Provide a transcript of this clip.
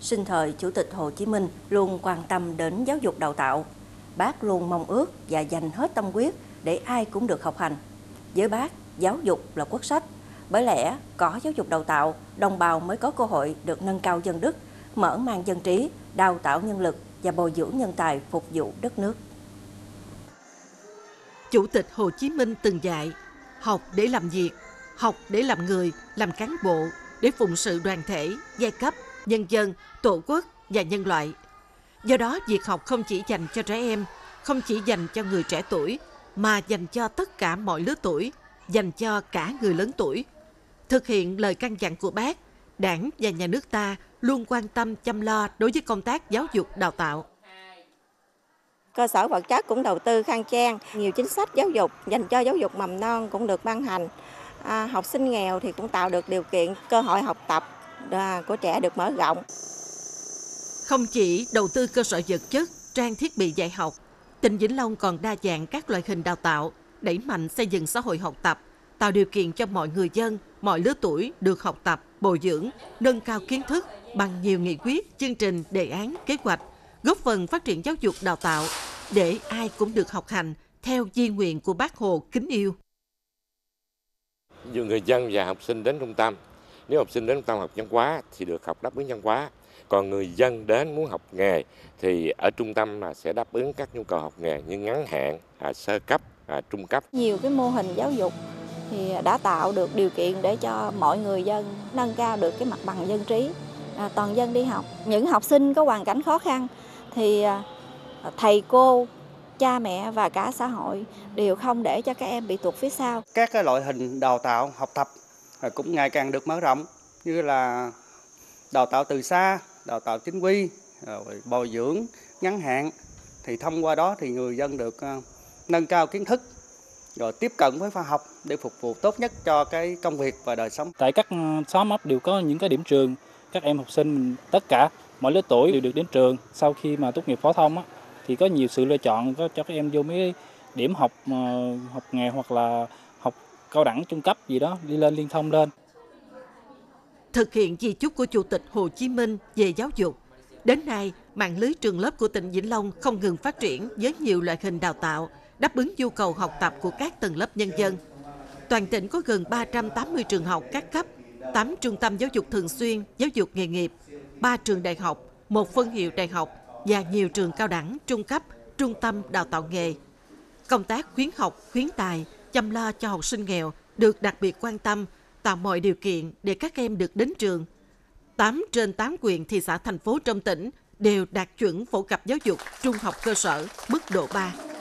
Sinh thời Chủ tịch Hồ Chí Minh luôn quan tâm đến giáo dục đào tạo. Bác luôn mong ước và dành hết tâm huyết để ai cũng được học hành. Với bác, giáo dục là quốc sách. Bởi lẽ, có giáo dục đào tạo, đồng bào mới có cơ hội được nâng cao dân đức, mở mang dân trí, đào tạo nhân lực và bồi dưỡng nhân tài phục vụ đất nước. Chủ tịch Hồ Chí Minh từng dạy, học để làm việc, học để làm người, làm cán bộ, để phụng sự đoàn thể, giai cấp, nhân dân, tổ quốc và nhân loại. Do đó, việc học không chỉ dành cho trẻ em, không chỉ dành cho người trẻ tuổi, mà dành cho tất cả mọi lứa tuổi, dành cho cả người lớn tuổi. Thực hiện lời căn dặn của Bác, Đảng và Nhà nước ta luôn quan tâm chăm lo đối với công tác giáo dục đào tạo. Cơ sở vật chất cũng đầu tư khang trang, nhiều chính sách giáo dục dành cho giáo dục mầm non cũng được ban hành. Học sinh nghèo thì cũng tạo được điều kiện cơ hội học tập của trẻ được mở rộng. Không chỉ đầu tư cơ sở vật chất, trang thiết bị dạy học, tỉnh Vĩnh Long còn đa dạng các loại hình đào tạo, đẩy mạnh xây dựng xã hội học tập, tạo điều kiện cho mọi người dân, mọi lứa tuổi được học tập, bồi dưỡng, nâng cao kiến thức bằng nhiều nghị quyết, chương trình, đề án, kế hoạch, góp phần phát triển giáo dục đào tạo để ai cũng được học hành theo di nguyện của Bác Hồ kính yêu. Dù người dân và học sinh đến trung tâm, nếu học sinh đến trung tâm học văn hóa thì được học đáp ứng văn hóa. Còn người dân đến muốn học nghề thì ở trung tâm sẽ đáp ứng các nhu cầu học nghề như ngắn hạn, sơ cấp, trung cấp. Nhiều cái mô hình giáo dục thì đã tạo được điều kiện để cho mọi người dân nâng cao được cái mặt bằng dân trí, toàn dân đi học. Những học sinh có hoàn cảnh khó khăn thì thầy cô, cha mẹ và cả xã hội đều không để cho các em bị tụt phía sau. Các cái loại hình đào tạo học tập cũng ngày càng được mở rộng, như là đào tạo từ xa, đào tạo chính quy, bồi dưỡng ngắn hạn. Thì thông qua đó thì người dân được nâng cao kiến thức, rồi tiếp cận với khoa học để phục vụ tốt nhất cho cái công việc và đời sống. Tại các xóm ấp đều có những cái điểm trường, các em học sinh tất cả mọi lứa tuổi đều được đến trường. Sau khi mà tốt nghiệp phổ thông thì có nhiều sự lựa chọn cho các em vô mấy điểm học nghề hoặc là học cao đẳng trung cấp gì đó, đi lên liên thông lên. Thực hiện di chúc của Chủ tịch Hồ Chí Minh về giáo dục, đến nay, mạng lưới trường lớp của tỉnh Vĩnh Long không ngừng phát triển với nhiều loại hình đào tạo, đáp ứng nhu cầu học tập của các tầng lớp nhân dân. Toàn tỉnh có gần 380 trường học các cấp, 8 trung tâm giáo dục thường xuyên, giáo dục nghề nghiệp, 3 trường đại học, 1 phân hiệu đại học và nhiều trường cao đẳng, trung cấp, trung tâm đào tạo nghề. Công tác khuyến học, khuyến tài, chăm lo cho học sinh nghèo được đặc biệt quan tâm, tạo mọi điều kiện để các em được đến trường. 8 trên 8 huyện, thị xã, thành phố trong tỉnh đều đạt chuẩn phổ cập giáo dục trung học cơ sở mức độ 3.